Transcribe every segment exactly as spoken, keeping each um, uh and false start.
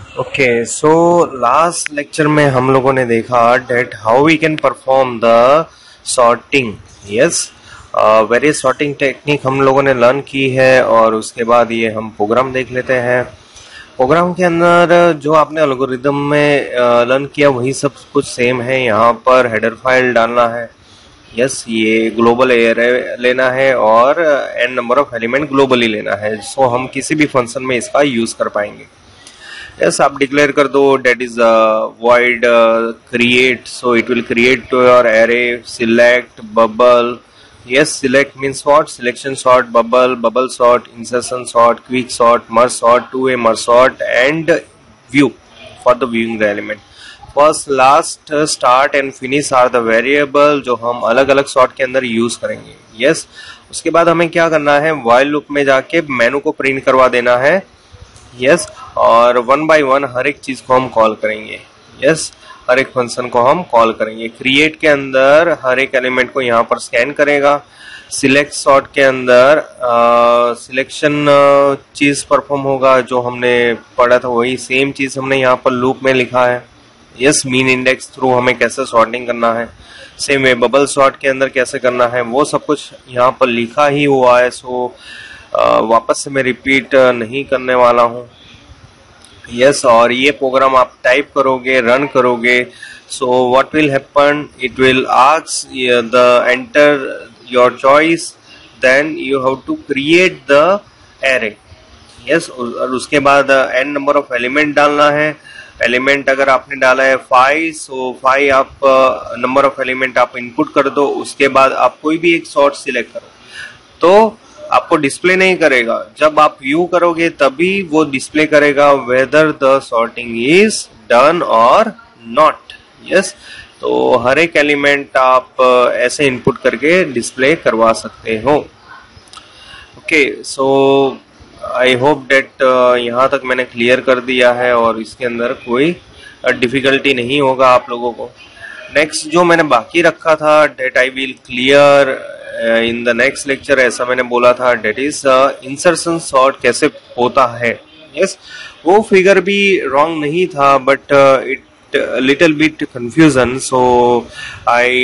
Okay, so last lecture में हम लोगों ने देखा that how we can perform the sorting. Yes, various sorting technique हम लोगों ने लर्न की है और उसके बाद ये हम प्रोग्राम देख लेते हैं। प्रोग्राम के अंदर जो आपने एल्गोरिदम में लर्न uh, किया वही सब कुछ सेम है। यहाँ पर हेडर फाइल डालना है। यस, ये ग्लोबल एरे लेना है और n number of element globally लेना है। सो so, हम किसी भी फंक्शन में इसका यूज कर पाएंगे। यस, आप डिक्लेयर कर दो that is void create, so it will create to your array select bubble. yes, select means what? Selection sort, bubble, bubble sort, insertion sort, quick sort, merge sort, two-way merge sort, and view for the viewing the element. First, last, start and finish are the variable जो हम अलग अलग sort के अंदर use करेंगे। yes, उसके बाद हमें क्या करना है, while loop में जाके मेनू को प्रिंट करवा देना है। yes, और वन बाय वन हर एक चीज को हम कॉल करेंगे। yes, हर एक फंक्शन को हम कॉल करेंगे। क्रिएट के अंदर हर एक एलिमेंट को यहाँ पर स्कैन करेगा। सिलेक्ट सॉर्ट के अंदर सिलेक्शन चीज परफॉर्म होगा, जो हमने पढ़ा था वही सेम चीज हमने यहाँ पर लूप में लिखा है। यस, मीन इंडेक्स थ्रू हमें कैसे सॉर्टिंग करना है, सेम वे बबल सॉर्ट के अंदर कैसे करना है, वो सब कुछ यहाँ पर लिखा ही हुआ है। सो आ, वापस से मैं रिपीट नहीं करने वाला हूँ। यस yes, और ये प्रोग्राम आप टाइप करोगे, रन करोगे, so what will happen, it will ask the enter your choice, then you have to create the array. Yes, और उसके बाद एन नंबर ऑफ एलिमेंट डालना है। एलिमेंट अगर आपने डाला है फाइव, सो फाइव आप नंबर ऑफ एलिमेंट आप इनपुट कर दो। उसके बाद आप कोई भी एक सॉर्ट सिलेक्ट करो, तो आपको डिस्प्ले नहीं करेगा। जब आप व्यू करोगे तभी वो डिस्प्ले करेगा whether the sorting is done और नॉट। यस, तो हर एक एलिमेंट आप ऐसे इनपुट करके डिस्प्ले करवा सकते हो। Okay, so I hope that यहाँ तक मैंने क्लियर कर दिया है और इसके अंदर कोई डिफिकल्टी नहीं होगा आप लोगों को। नेक्स्ट जो मैंने बाकी रखा था that I will clear in the next lecture, ऐसा मैंने बोला था, डेट इज इंसर्शन सॉर्ट कैसे होता है। यस, वो फिगर भी रॉन्ग नहीं था, but it little bit confusion. So I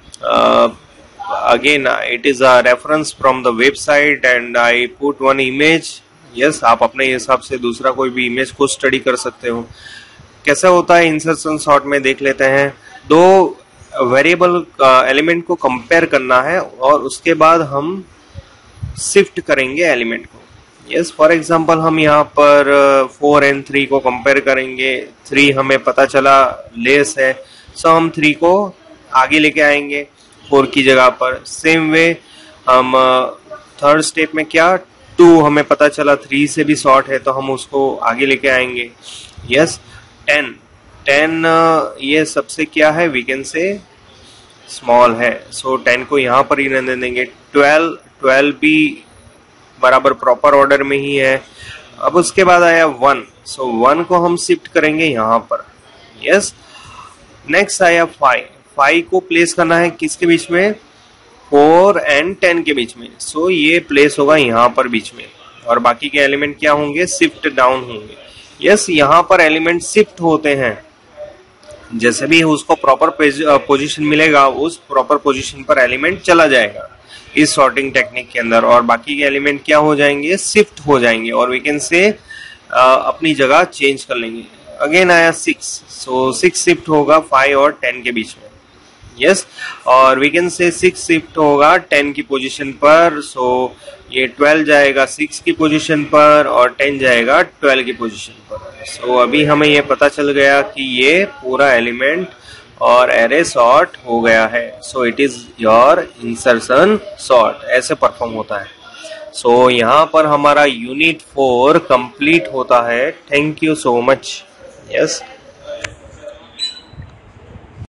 again it is a reference from the website and I put one image. Yes, आप अपने हिसाब से दूसरा कोई भी इमेज को स्टडी कर सकते हो। कैसा होता है इंसर्शन सॉर्ट में देख लेते हैं। दो वेरिएबल एलिमेंट को कंपेयर करना है और उसके बाद हम शिफ्ट करेंगे एलिमेंट को। यस, फॉर एग्जांपल हम यहाँ पर फोर एंड थ्री को कंपेयर करेंगे। थ्री हमें पता चला लेस है, सो हम थ्री को आगे लेके आएंगे फोर की जगह पर। सेम वे हम थर्ड स्टेप में क्या, टू हमें पता चला थ्री से भी शॉर्ट है, तो हम उसको आगे लेके आएंगे। यस, टेन टेन ये सबसे क्या है, वी कैन से स्मॉल है, सो टेन को यहाँ पर ही रहने देंगे। ट्वेल्व ट्वेल्व भी बराबर प्रॉपर ऑर्डर में ही है। अब उसके बाद आया वन, सो वन को हम शिफ्ट करेंगे यहाँ पर। यस, नेक्स्ट आया फाइव। फाइव को प्लेस करना है किसके बीच में, फोर एंड टेन के बीच में, सो ये प्लेस होगा यहाँ पर बीच में, और बाकी के एलिमेंट क्या होंगे, शिफ्ट डाउन होंगे। यस, यहाँ पर एलिमेंट शिफ्ट होते हैं, जैसे भी उसको प्रॉपर पोजीशन मिलेगा उस प्रॉपर पोजीशन पर एलिमेंट चला जाएगा इस सॉर्टिंग टेक्निक के अंदर, और बाकी के एलिमेंट क्या हो जाएंगे, शिफ्ट हो जाएंगे, और वी कैन से अपनी जगह चेंज कर लेंगे। अगेन आया सिक्स, सो सिक्स शिफ्ट होगा फाइव और टेन के बीच में। यस yes, और we can say six shift होगा टेन की पोजीशन पर, सो ये ट्वेल्व जाएगा सिक्स की पोजीशन पर और टेन जाएगा ट्वेल्व की पोजीशन पर। सो so, अभी हमें ये पता चल गया कि ये पूरा एलिमेंट और एरे सॉर्ट हो गया है। So it is your insertion sort, ऐसे परफॉर्म होता है। सो so, यहाँ पर हमारा यूनिट फोर कंप्लीट होता है। Thank you so much. Yes.